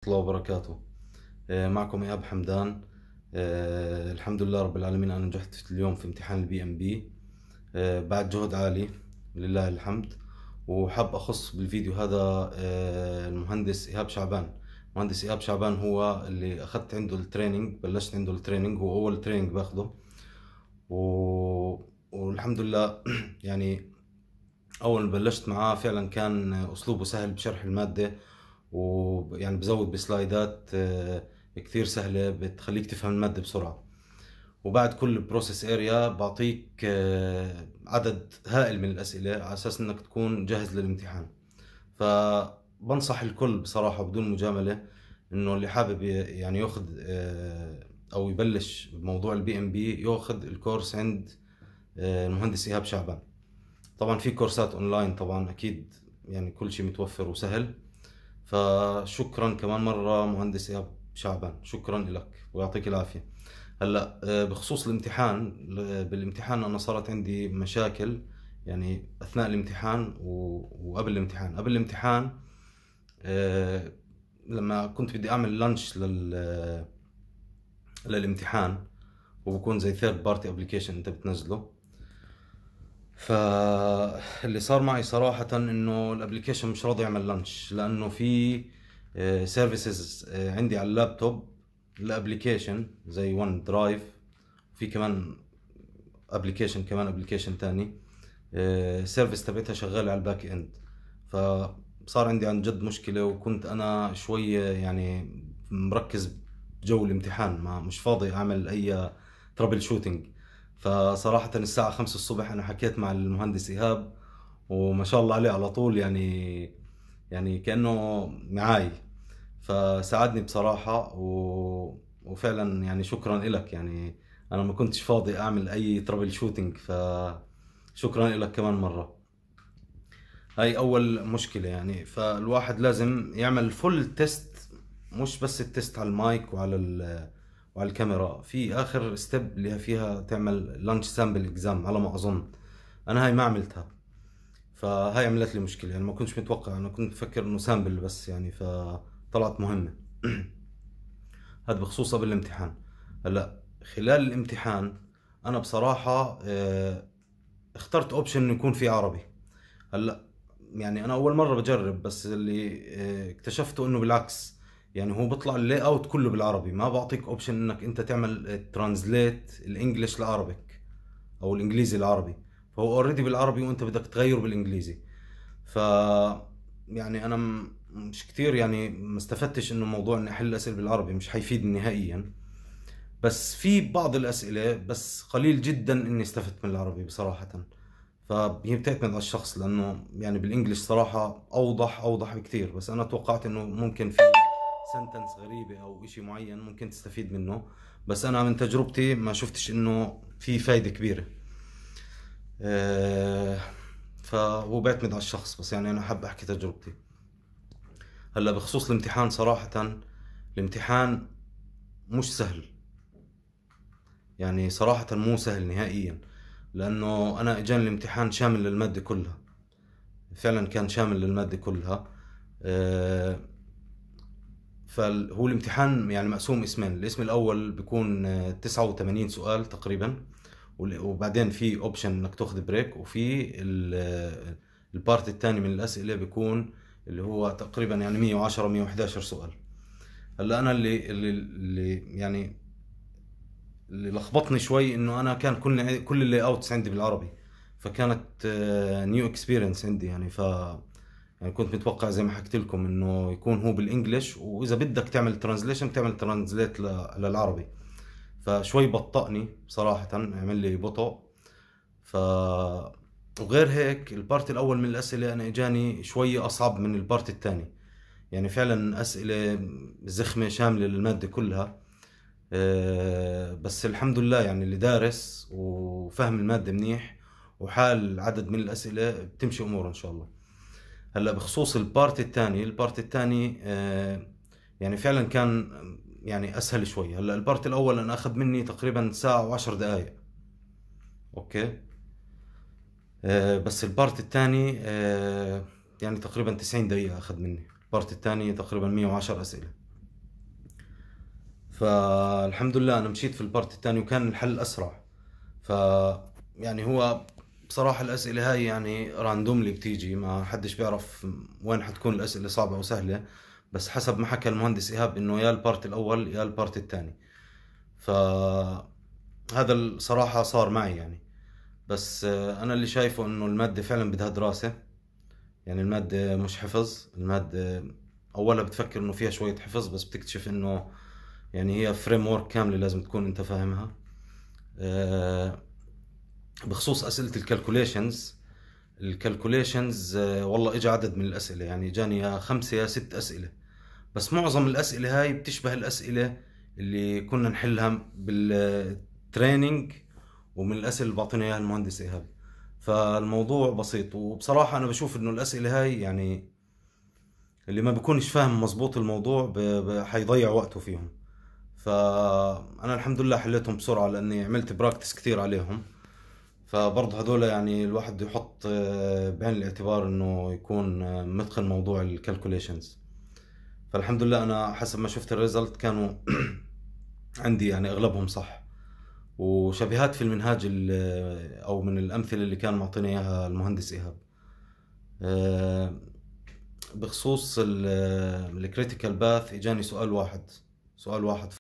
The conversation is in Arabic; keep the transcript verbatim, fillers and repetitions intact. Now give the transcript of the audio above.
الله وبركاته. آه، معكم إيهاب حمدان. آه، الحمد لله رب العالمين، أنا نجحت اليوم في امتحان البي ام بي بعد جهد عالي، لله الحمد. وحاب أخص بالفيديو هذا آه، المهندس إيهاب شعبان. مهندس إيهاب شعبان هو اللي أخذت عنده التريننج، بلشت عنده التريننج، هو أول تريننج باخده و... والحمد لله. يعني أول ما بلشت معاه فعلا كان أسلوبه سهل بشرح المادة، ويعني بزود بسلايدات آه، كثير سهلة بتخليك تفهم المادة بسرعة. وبعد كل بروسيس اريا بعطيك آه، عدد هائل من الأسئلة على أساس إنك تكون جاهز للامتحان. فبنصح الكل بصراحة بدون مجاملة إنه اللي حابب ي- يعني ياخذ آه، أو يبلش بموضوع البي ام بي ياخذ الكورس عند آه، المهندس إيهاب شعبان. طبعا في كورسات اونلاين طبعا اكيد، يعني كل شيء متوفر وسهل. فشكرا كمان مرة مهندس ايهاب شعبان، شكرا لك ويعطيك العافية. هلا آه، بخصوص الامتحان، ل- بالامتحان انا صارت عندي مشاكل، يعني اثناء الامتحان و- وقبل الامتحان. قبل الامتحان آه، لما كنت بدي اعمل لانش لل للامتحان، وبكون زي ثيرد بارتي ابلكيشن انت بتنزله. فاللي صار معي صراحة انه الابلكيشن مش راضي يعمل لانش، لانه في سيرفيسز عندي على اللابتوب الابلكيشن زي ون درايف، في كمان ابلكيشن كمان ابلكيشن تاني سيرفيس تبعتها شغالة على الباك اند. فصار عندي عن جد مشكلة، وكنت انا شوية يعني مركز بجو الامتحان، ما مش فاضي اعمل اي ترابل شوتينج. فصراحة الساعة خمسة الصبح أنا حكيت مع المهندس إيهاب، وما شاء الله عليه على طول، يعني يعني كأنه معاي. فساعدني بصراحة و... وفعلا يعني شكرا لك. يعني أنا ما كنتش فاضي أعمل أي ترابل شوتينج، فشكرا لك كمان مرة. هاي أول مشكلة يعني. فالواحد لازم يعمل فول تيست، مش بس التيست على المايك وعلى ال وعلى الكاميرا. في آخر ستيب اللي فيها تعمل لانش سامبل اكزام على ما أظن. أنا هاي ما عملتها، فهاي عملت لي مشكلة. يعني ما كنتش متوقع، أنا كنت بفكر إنه سامبل بس يعني، فطلعت مهمة. هذا بخصوص قبل الامتحان. هلا خلال الامتحان أنا بصراحة آه، اخترت اوبشن إنه يكون في عربي. هلا يعني انا اول مره بجرب، بس اللي آه، اكتشفته انه بالعكس. يعني هو بيطلع اللاي اوت كله بالعربي، ما بعطيك اوبشن انك انت تعمل ترانزليت الانجليش لعربك او الانجليزي العربي. فهو اوريدي بالعربي وانت بدك تغيره بالانجليزي. ف يعني انا م- مش كتير يعني ما استفدتش انه موضوع اني احل اسئله بالعربي مش حيفيدني نهائيا. بس في بعض الاسئله، بس قليل جدا اني استفدت من العربي بصراحه. فهي بتعتمد على الشخص، لانه يعني بالانجلش صراحة اوضح اوضح بكثير. بس انا توقعت انه ممكن في سنتنس غريبة او اشي معين ممكن تستفيد منه، بس انا من تجربتي ما شفتش انه في فايدة كبيرة. آه، فهو بيعتمد على الشخص، بس يعني انا حاب احكي تجربتي. هلا بخصوص الامتحان صراحة، الامتحان مش سهل، يعني صراحة مو سهل نهائيا. لانه انا اجاني الامتحان شامل للمادة كلها، فعلا كان شامل للمادة كلها. آه، فهو الامتحان يعني مقسوم اسمين. الاسم الأول بيكون آه، تسعة وثمانين سؤال تقريبا، وال- وبعدين في اوبشن انك تاخذ بريك. وفي ال- آه، البارت الثاني من الأسئلة بيكون اللي هو تقريبا يعني مية وعشرة مية وحداشر سؤال. هلا انا اللي اللي, اللي يعني اللي لخبطني شوي انه انا كان كل كل اللاي اوتس عندي بالعربي، فكانت نيو اكسبيرينس عندي يعني. ف يعني كنت متوقع زي ما حكيت لكم انه يكون هو بالانجلش، واذا بدك تعمل ترانزليشن بتعمل ترانزليت للعربي. فشوي بطأني بصراحة، عمل لي بطء. ف وغير هيك البارت الاول من الاسئلة انا اجاني شوي اصعب من البارت الثاني. يعني فعلا اسئلة زخمة شاملة للمادة كلها. آه، بس الحمد لله يعني اللي دارس وفهم المادة منيح وحال عدد من الأسئلة بتمشي أمور إن شاء الله. هلا بخصوص البارت الثاني، البارت الثاني آه، يعني فعلا كان يعني أسهل شوي. هلا البارت الأول أنا أخذ مني تقريبا ساعة وعشر دقائق، أوكي. آه، بس البارت الثاني آه، يعني تقريبا تسعين دقيقة أخذ مني. البارت الثاني تقريبا مية وعشر أسئلة. فالحمد لله انا مشيت في البارت الثاني وكان الحل اسرع. ف يعني هو بصراحة الأسئلة هاي يعني راندوملي بتيجي، ما حدش بيعرف وين حتكون الأسئلة صعبة أو سهلة، بس حسب ما حكى المهندس إيهاب إنه يا البارت الأول يا البارت الثاني. فهذا الصراحة صار معي يعني. بس آه، أنا اللي شايفه إنه المادة فعلا بدها دراسة. يعني المادة مش حفظ، المادة أولها بتفكر إنه فيها شوية حفظ، بس بتكتشف إنه يعني هي فريم ورك كاملة لازم تكون أنت فاهمها. آه، بخصوص أسئلة الكالكوليشنز، الكالكوليشنز والله اجى عدد من الأسئلة، يعني جاني يا خمسة يا ست أسئلة، بس معظم الأسئلة هاي بتشبه الأسئلة اللي كنا نحلها بالتريننج ومن الأسئلة اللي بعطينا إياها المهندس إيهاب. فالموضوع بسيط، وبصراحة أنا بشوف إنه الأسئلة هاي يعني اللي ما بيكونش فاهم مزبوط الموضوع ب- ب- حيضيع وقته فيهم. فأنا الحمد لله حليتهم بسرعة لأني عملت براكتس كثير عليهم. فبرضه هذول يعني الواحد يحط آه، بعين الاعتبار انه يكون آه، متقن موضوع الكالكوليشنز. فالحمد لله انا حسب ما شفت الريزلت كانوا عندي يعني اغلبهم صح، وشبيهات في المنهاج ال- او من الامثله اللي كان معطينا اياها المهندس ايهاب. آه، بخصوص الكريتيكال باث اجاني سؤال واحد، سؤال واحد